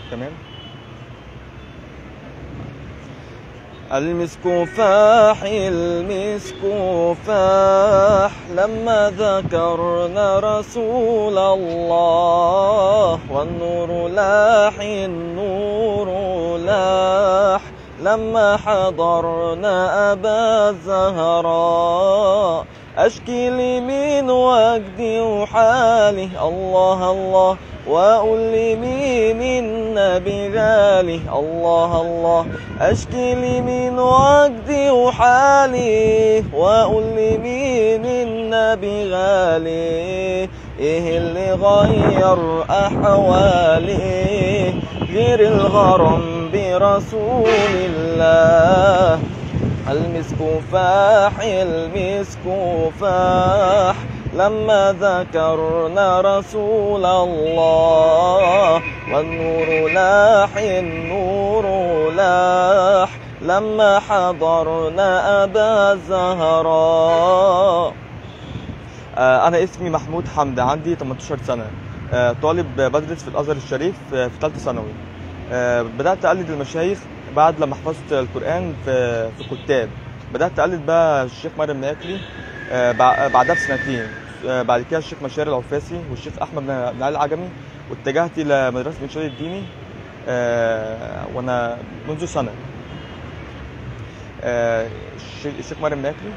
تمام. المسك فاح المسك فاح لما ذكرنا رسول الله، والنور لاح النور لاح لما حضرنا أبا الزهراء. أشكي لي من وجدي وحالي الله الله، وألمي من بغالي الله الله. أشكي لي من وجدي وحالي، وألمي من بغالي. إيه اللي غير أحوالي غير الغرام برسول الله؟ المسك فاح المسك فاح لما ذكرنا رسول الله، والنور لاح النور لاح لما حضرنا أبا الزهراء. أنا اسمي محمود حمد، عندي 18 سنة، طالب بدرس في الأزهر الشريف في ثالثة ثانوي. بدأت أقلد المشايخ بعد لما حفظت القرآن في كتاب. بدأت أقلد بقى الشيخ مريم ماكلي بعدها بسنتين. بعد كده الشيخ مشاري العفاسي والشيخ أحمد بن علي العجمي، واتجهت إلى مدرسة بن شادي الديني وأنا منذ سنة. الشيخ مريم ماكلي.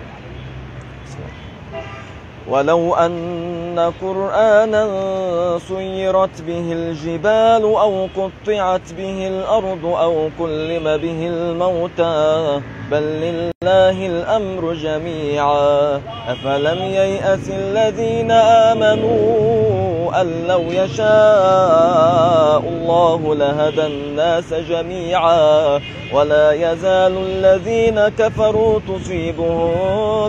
ولو أن قرآنا سيرت به الجبال، أو قطعت به الأرض، أو كلم به الموتى، بل لله الأمر جميعا. أفلم ييأس الذين آمنوا أن لو يشاء الله لهدى الناس جميعا، ولا يزال الذين كفروا تصيبهم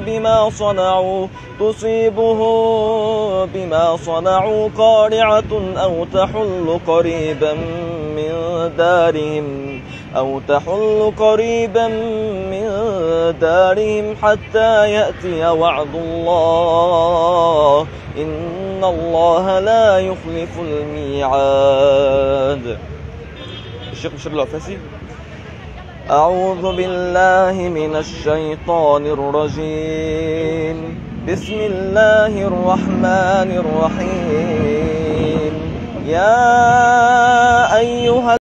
بما صنعوا قارعة، أو تحل قريبا من دارهم حتى يأتي وعد الله، إن الله لا يخلف الميعاد. الشيخ مشاري العفاسي. أعوذ بالله من الشيطان الرجيم، بسم الله الرحمن الرحيم. يا أيها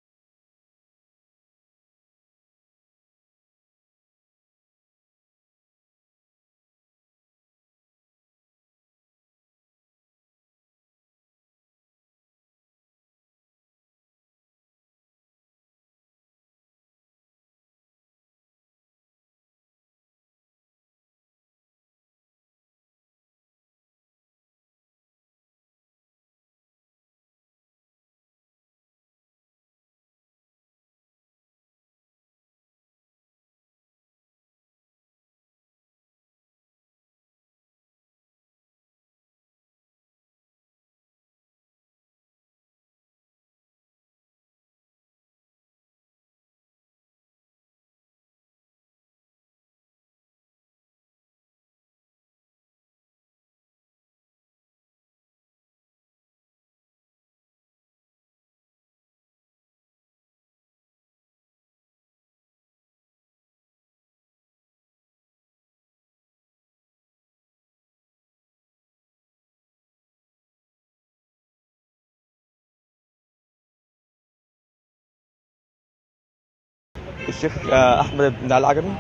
الشيخ أحمد بن علي العجمي.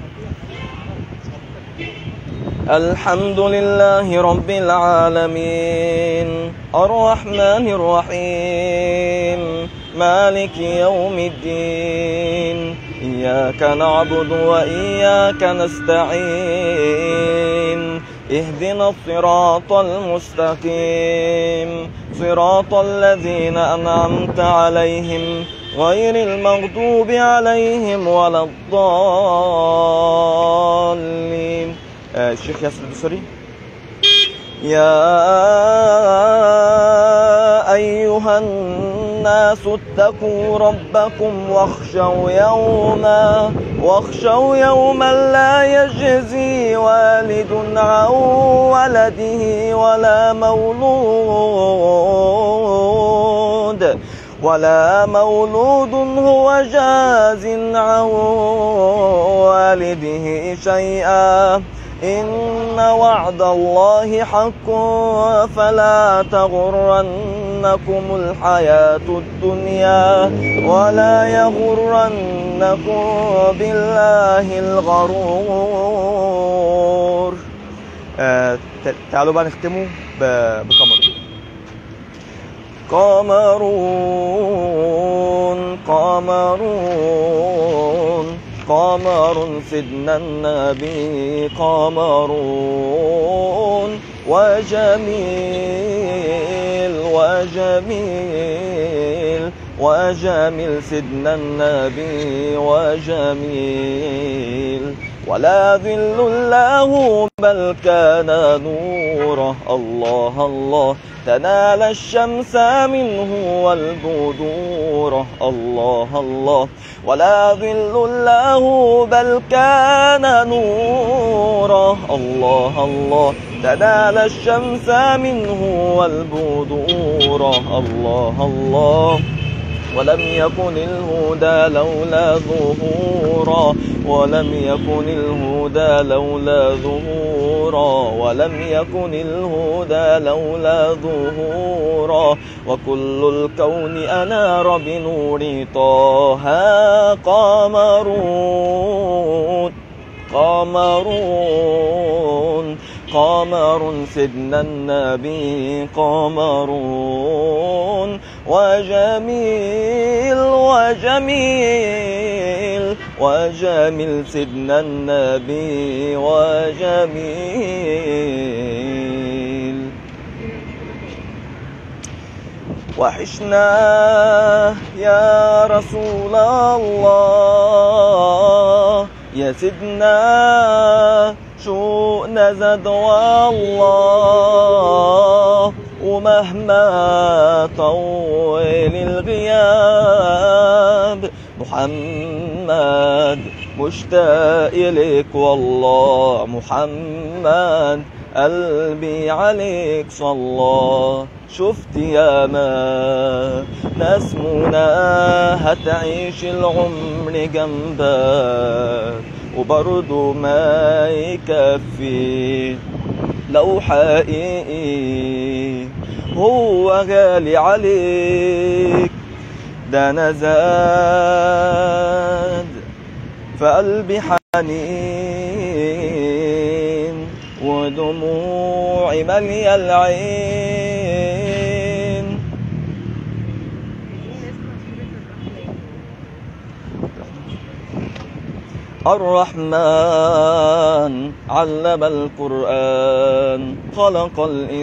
الحمد لله رب العالمين، الرحمن الرحيم، مالك يوم الدين، إياك نعبد وإياك نستعين، اهدنا الصراط المستقيم، صراط الذين أنعمت عليهم غير المغضوب عليهم ولا الضالين. الشيخ ياسر الدوسري. يا أيها الناس اتقوا ربكم واخشوا يوما لا يجزي والد عن ولده ولا مولود هو جاز عن والده شيئا إن وعد الله حق فلا تغرنكم الحياة الدنيا ولا يغرنكم بالله الغرور. تعالوا بقى نختمه بقمر. قمرون قمرون قمر سيدنا النبي قمرون وجميل وجميل وجميل سيدنا النبي وجميل ولا ظل له بل كان نوره الله الله تنال الشمس منه والبدور الله الله ولا ظل له بل كان نوره الله الله تنال الشمس منه والبدور الله الله ولم يكن الهدى لولا ظهورا ولم يكن الهدى لولا ظهورا ولم يكن الهدى لولا ظهورا وكل الكون أنار بنور طه قمرون قمرون قمر سيدنا النبي قمرون وجميل وجميل وجميل سيدنا النبي وجميل وحشنا يا رسول الله يا سيدنا شوقنا زاد والله ومهما طول الغياب محمد مشتاق إليك والله محمد قلبي عليك صلى شفت ياما ناس منى هتعيش العمر جنبك وبرضه ما يكفي لو حقيقي هو غالي عليك ده أنا زاد فقلبي حنين ودموعي مالية العين. الرحمن علم القرآن خلق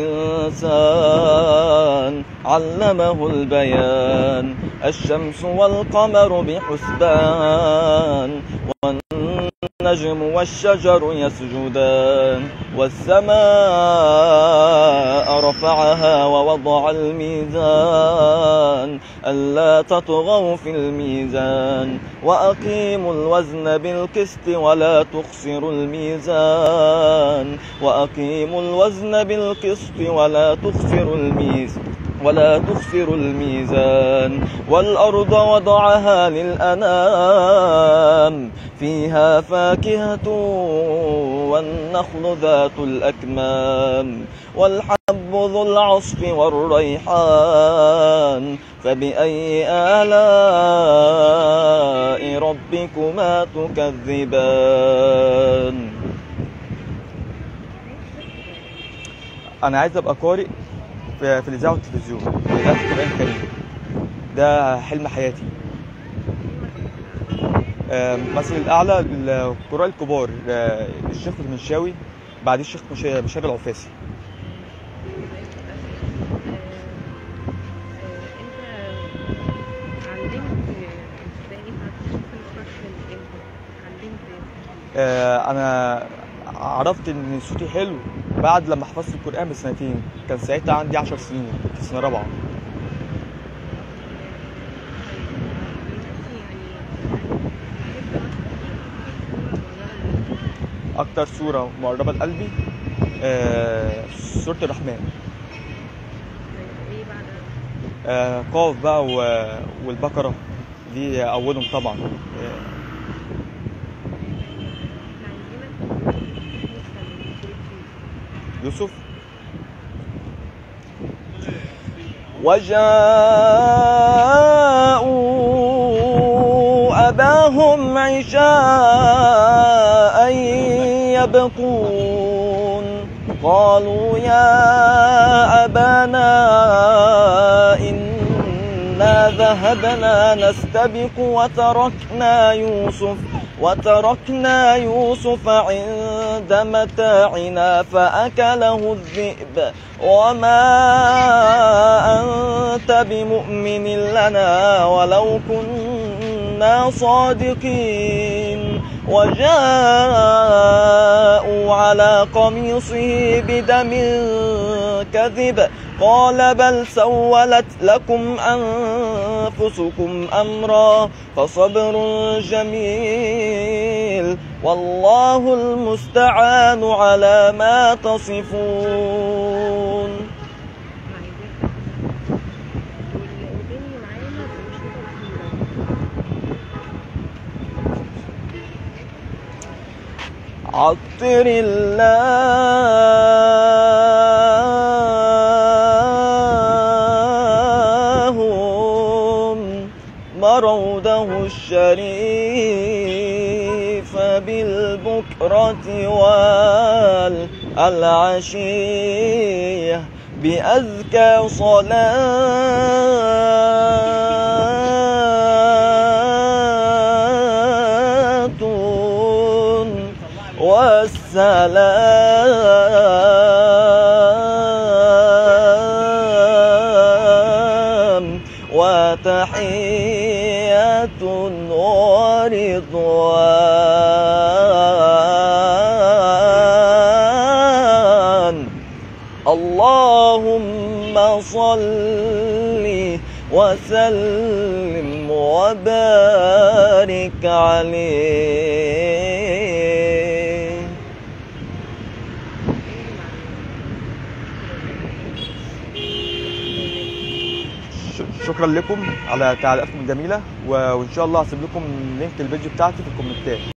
الإنسان علمه البيان الشمس والقمر بحسبان والنجم والشجر يسجدان والسماء رفعها ووضع الميزان ألا تطغوا في الميزان وأقيموا الوزن بالقسط ولا تخسروا الميزان وأقيموا الوزن بالقسط ولا تخسروا الميزان والأرض وضعها للأنام فيها فاكهة والنخل ذات الأكمام والحب ذو العصف والريحان فبأي آلاء ربكما تكذبان. أنا عايز أبقى قارئ في الإذاعة والتلفزيون قراءة القرآن الكريم، ده حلم حياتي. مثل الأعلى القراء الكبار الشيخ المنشاوي، بعد الشيخ مشاري العفاسي. أنا عرفت إن صوتي حلو بعد لما حفظت القرآن بسنتين، كان ساعتها عندي 10 سنين، كنت في سنة رابعة. أكتر سورة مقربة لقلبي سورة الرحمن. قاف بقى والبقرة دي أولهم طبعا. يوسف. وجاءوا أباهم عشاء يبكون قالوا يا أبانا إنا ذهبنا نستبق وتركنا يوسف عند متاعنا فأكله الذئب وما أنت بمؤمن لنا ولو كنا صادقين. وجاءوا على قميصه بدم كذب قال بل سولت لكم أنفسكم أمرا فصبر جميل والله المستعان على ما تصفون. عطر اللهم مروده الشريف بالبكرة والعشية بأزكى صلاة والسلام وتحية ورضوان. اللهم صل وسلم وبارك عليه. شكرا لكم على تعليقاتكم الجميلة، وإن شاء الله هسيب لكم لينك الفيديو بتاعتي في الكومنتات.